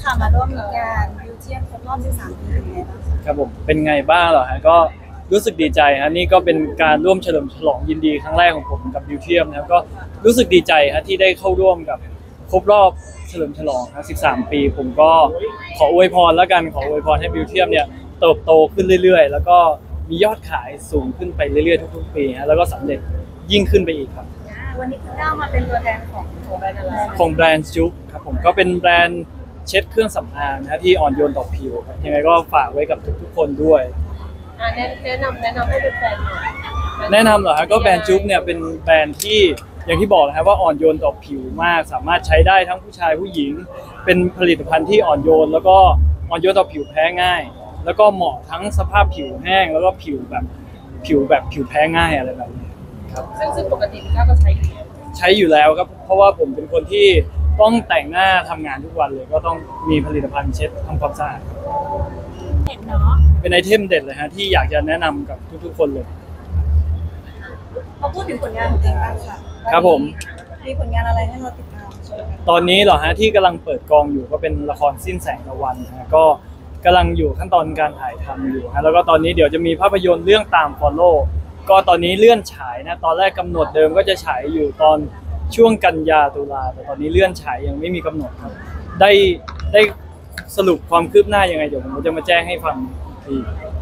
ค่ะมาร่วมงานบิวเทียมครบรอบ13 ปีเป็นไงบ้างคะครับผมเป็นไงบ้างเหรอฮะก็รู้สึกดีใจฮะนี่ก็เป็นการร่วมเฉลิมฉลองยินดีครั้งแรกของผมกับบิวเทียมนะครับก็รู้สึกดีใจฮะที่ได้เข้าร่วมกับครบรอบเฉลิมฉลองฮะ13 ปีผมก็ขออวยพรแล้วกันขออวยพรให้บิวเทียมเนี่ยเติบโตขึ้นเรื่อยๆแล้วก็มียอดขายสูงขึ้นไปเรื่อยๆทุกๆปีฮะแล้วก็สำเร็จยิ่งขึ้นไปอีกครับวันนี้คุณก้าวมาเป็นตัวแทนของแบรนด์อะไรของแบรนด์จุ๊กครับผมก็เป็นแบรนด์เช็ดเครื่องสำอางนะที่อ่อนโยนต่อผิวครับยังไงก็ฝากไว้กับทุกๆคนด้วยแนะนำให้เป็นแฟนหน่อยแนะนำเหรอฮะก็แบรนด์จุ๊บเนี่ยเป็นแบรนด์ที่อย่างที่บอกนะครับว่าอ่อนโยนต่อผิวมากสามารถใช้ได้ทั้งผู้ชายผู้หญิงเป็นผลิตภัณฑ์ที่อ่อนโยนแล้วก็อ่อนโยนต่อผิวแพ้ง่ายแล้วก็เหมาะทั้งสภาพผิวแห้งแล้วก็ผิวแพ้ง่ายอะไรแบบนี้ครับซึ่งปกติก็ใช้อยู่แล้วครับเพราะว่าผมเป็นคนที่ต้องแต่งหน้าทำงานทุกวันเลยก็ต้องมีผลิตภัณฑ์เช็ดทำความสะอาดเห็นเนาะเป็นไอเทมเด็ดเลยฮะที่อยากจะแนะนำกับทุกๆคนเลยเขาพูดถึงผลงานของเองบ้างค่ะครับผมมีผลงานอะไรให้เราติดตามชมกันตอนนี้เหรอฮะที่กำลังเปิดกองอยู่ก็เป็นละครสิ้นแสงตะวันฮะก็กำลังอยู่ขั้นตอนการถ่ายทำอยู่ฮะแล้วก็ตอนนี้เดี๋ยวจะมีภาพยนตร์เรื่องตาม Follow ก็ตอนนี้เลื่อนฉายนะตอนแรกกำหนดเดิมก็จะฉายอยู่ตอนช่วงกันยาตุลาแต่ตอนนี้เลื่อนฉายยังไม่มีกำหนดครับได้สรุปความคืบหน้ายังไงเดี๋ยวผมจะมาแจ้งให้ฟังที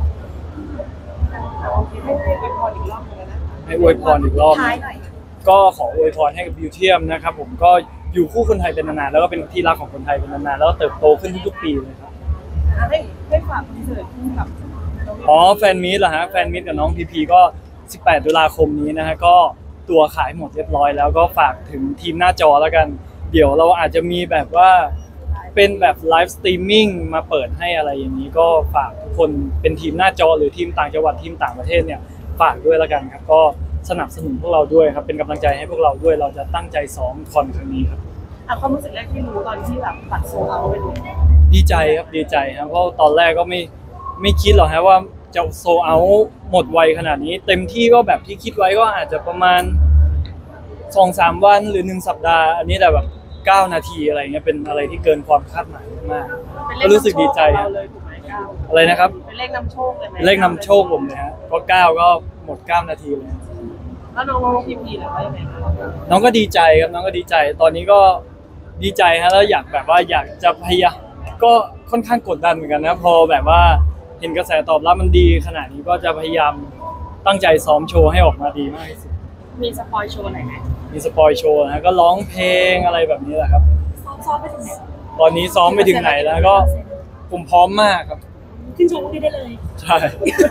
ให้อวยพรอีกรอบก็ขออวยพรให้กับบิวเทียมนะครับผมก็อยู่คู่คนไทยเป็นนานๆแล้วก็เป็นที่รักของคนไทยเป็นนานๆแล้วก็เติบโตขึ้นทุกๆปีเลยครับให้ฝากคอนเสิร์ตกับแฟนมีตเหรอฮะแฟนมีตกับน้องพีก็18 ตุลาคมนี้นะฮะก็ตัวขายหมดเรียบร้อยแล้วก็ฝากถึงทีมหน้าจอแล้วกันเดี๋ยวเราอาจจะมีแบบว่าเป็นแบบไลฟ์สตรีมมิ่งมาเปิดให้อะไรอย่างนี้ก็ฝากทุกคนเป็นทีมหน้าจอหรือทีมต่างจังหวัดทีมต่างประเทศเนี่ยฝากด้วยแล้วกันครับก็สนับสนุนพวกเราด้วยครับเป็นกำลังใจให้พวกเราด้วยเราจะตั้งใจซ้อมคอนครั้งนี้ครับความรู้สึกแรกที่รู้ตอนที่แบบบัตรโซลเอาท์ไปดูดีใจครับดีใจครับเพราะตอนแรกก็ไม่คิดหรอกฮะว่าจะโซลเอาท์หมดไวขนาดนี้เต็มที่ก็แบบที่คิดไว้ก็อาจจะประมาณ 2-3 วันหรือ1 สัปดาห์อันนี้แต่แบบ9 นาทีอะไรเงี้ยเป็นอะไรที่เกินความคาดหมายมากก็รู้สึกดีใจอะไรนะครับเป็นเลขนำโชคเลยไหมเลขนำโชคผมเลยฮะก็9ก็หมด9 นาทีเลยแล้วน้องพีหรือว่ายังไงน้องก็ดีใจครับน้องก็ดีใจตอนนี้ก็ดีใจฮะแล้วอยากแบบว่าอยากจะพยายามก็ค่อนข้างกดดันเหมือนกันนะพอแบบว่าเห็นกระแสตอบรับมันดีขนาดนี้ก็จะพยายามตั้งใจซ้อมโชว์ให้ออกมาดีมากที่สุดมีสปอยโชว์ไหนไหมมีสปอยโชว์นะก็ร้องเพลงอะไรแบบนี้แหละครับซ้อมไปถึงไหนตอนนี้ซ้อมไปถึงไหนแล้วก็ผมพร้อมมากครับขึ้นโชว์ได้เลยใช่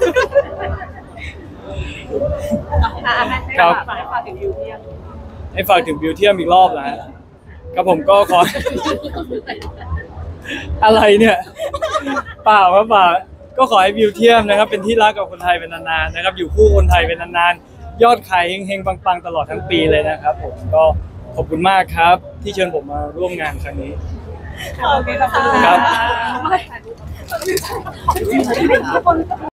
ครับให้ฝากถึงบิวเทียมให้ฝากถึงบิวเทียมอีกรอบนะฮะครับผมก็ขออะไรเนี่ยเปล่าครับเปล่าก็ขอให้บิวเทียมนะครับเป็นที่รักกับคนไทยเป็นนานๆนะครับอยู่คู่คนไทยเป็นนานๆยอดขายเฮงๆปังๆตลอดทั้งปีเลยนะครับผมก็ขอบคุณมากครับที่เชิญผมมาร่วมงานครั้งนี้โอเคขอบคุณครับ